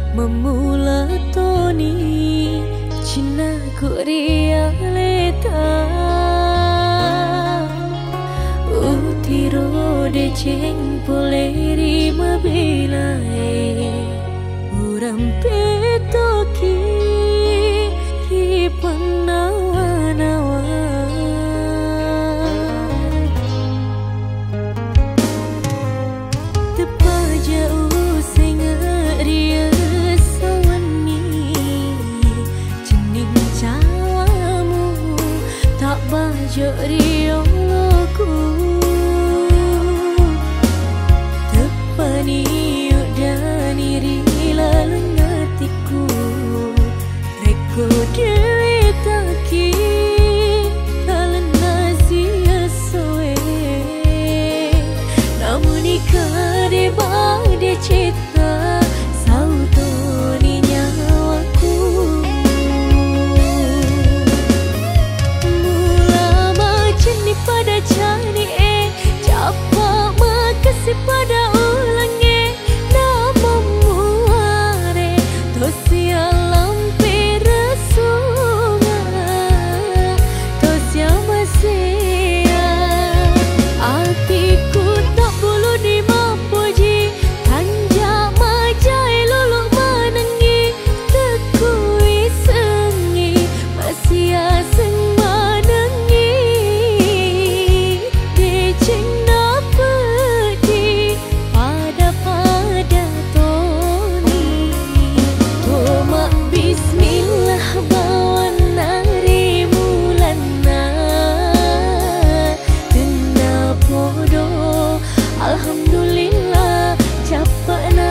memula toni Cina Korea leta utiro de ceng poleri mabilai uram petoki ri panawa-nawa tepaja useng ria sawani jening cawamu tak bajo rioloku tepani udani rila lengatiku reko dewi taki kalena sia soe namun ikade bade cita sautoni nyawaku mula macam ni pada cani capa makasih pada ulangi nama muare tosia lampi resunga tosia masia hatiku tak bulu di mapuji tanja majai luluk menengi tekui sengi masia seng menengi deceng napedi pada toni toma bismillah bawan nari mulana kena podo alhamdulillah capakna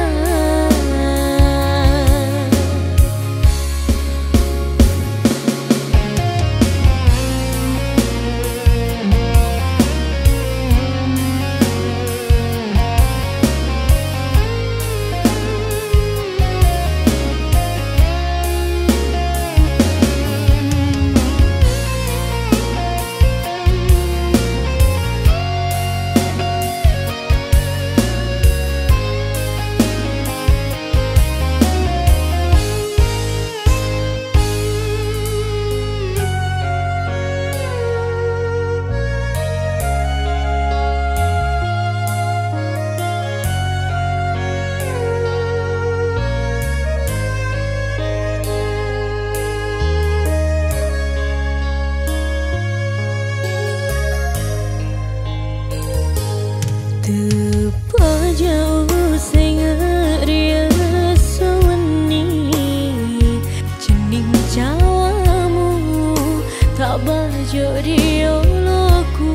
tepaja useng ria sawani jening cawamu tak bajo rioloku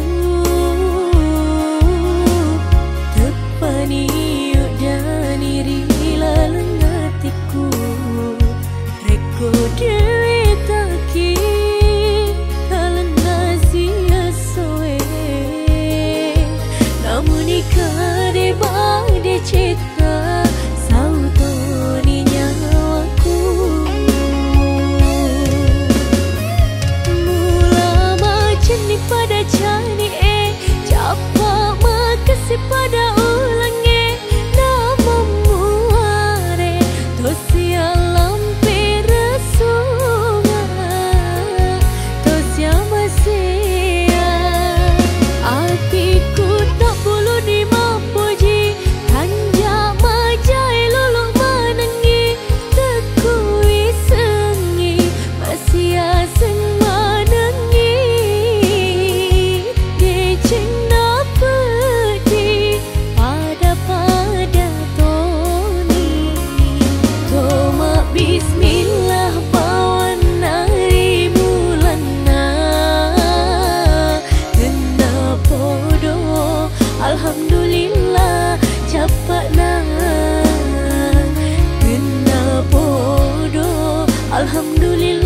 tepani udani rila lengatiku reko dewi taki kalena sia soe namun ikade bade cita sautoni nyawaku mula macam ni pada cani capa makasih pada ulangi nama muare tosia lampi resunga tosia masia hatiku tak bulu di mapuji tanja majai luluk menengi tekui sengi masia seng menengi deceng napedi pada toni toma bismillah bawan nari mulana kena podo alhamdulillah capakna kena podo alhamdulillah